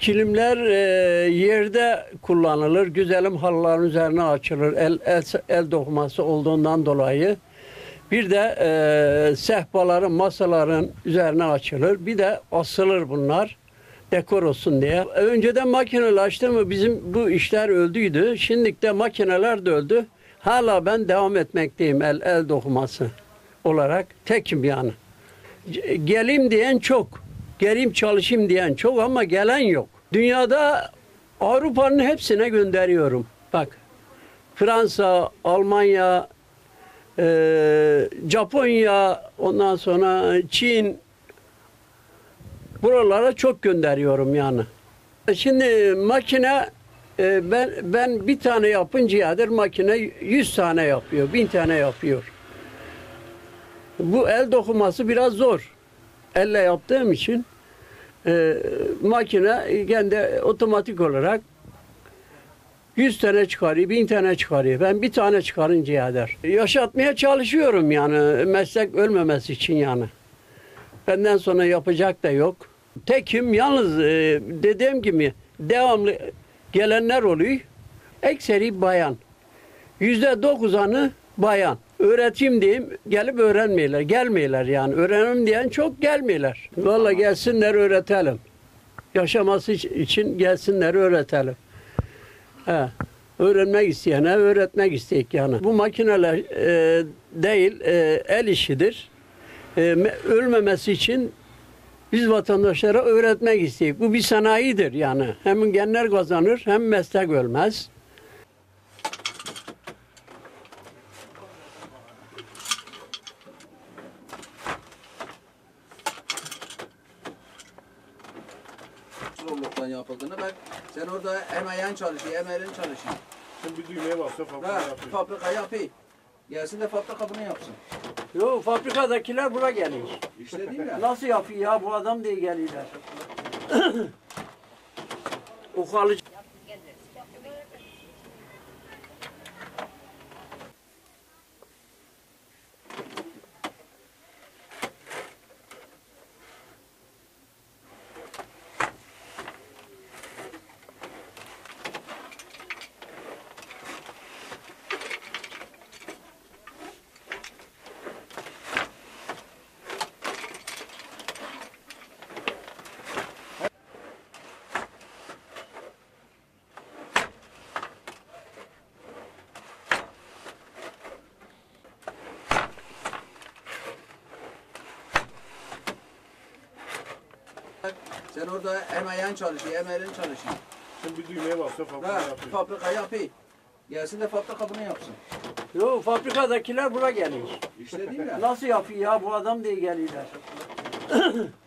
Kilimler yerde kullanılır. Güzelim halıların üzerine açılır. El dokuması olduğundan dolayı. Bir de sehpaların, masaların üzerine açılır. Bir de asılır bunlar. Dekor olsun diye. Önceden makinelaştı mı bizim bu işler öldüydü. Şimdi de makineler de öldü. Hala ben devam etmekteyim el dokuması olarak. Tekim yani. Geleyim diyen çok. Geleyim çalışayım diyen çok ama gelen yok. Dünyada Avrupa'nın hepsine gönderiyorum. Bak Fransa, Almanya, Japonya, ondan sonra Çin, buralara çok gönderiyorum yani. Şimdi makine ben bir tane yapıncadır makine 100 tane yapıyor, 1000 tane yapıyor. Bu el dokuması biraz zor. Elle yaptığım için makine kendi otomatik olarak 100 tane çıkarıyor, 1000 tane çıkarıyor. Ben bir tane çıkarıncaya kadar. Yaşatmaya çalışıyorum yani meslek ölmemesi için yani. Benden sonra yapacak da yok. Tekim yalnız dediğim gibi devamlı gelenler oluyor. Ekseri bayan. %90'ı bayan. Öğreteyim diyeyim gelip öğrenmiyorlar. Gelmiyorlar yani. Öğrenim diyen çok gelmiyorlar. Vallahi gelsinler öğretelim. Yaşaması için gelsinler öğretelim. He. Öğrenmek isteyene öğretmek isteyik yani. Bu makineler değil el işidir. Ölmemesi için biz vatandaşlara öğretmek isteyik. Bu bir sanayidir yani. Hem genler kazanır hem meslek ölmez. Zorluktan yapıldığını sen orada emeğin çalışıyor, emeğin çalışıyor. Sen bir düğmeye bassa fabrika yapıyor. Fabrika yapıyor. Gelsin de fabrika bunu yapsın. Yok fabrikadakiler buraya geliyor. İşte değil mi? Nasıl yapıyor ya bu adam diye geliyorlar. O kalıcı. Sen orada emeğin çalışıyor, emeğin çalışıyor. Sen bir düğmeye bassa fabrika yapıyor. Fabrika yapıyor. Gelsin de fabrika bunu yapsın. Yok fabrikadakiler buraya geliyor. İşte değil mi? Nasıl yapıyor ya bu adam diye geliyorlar.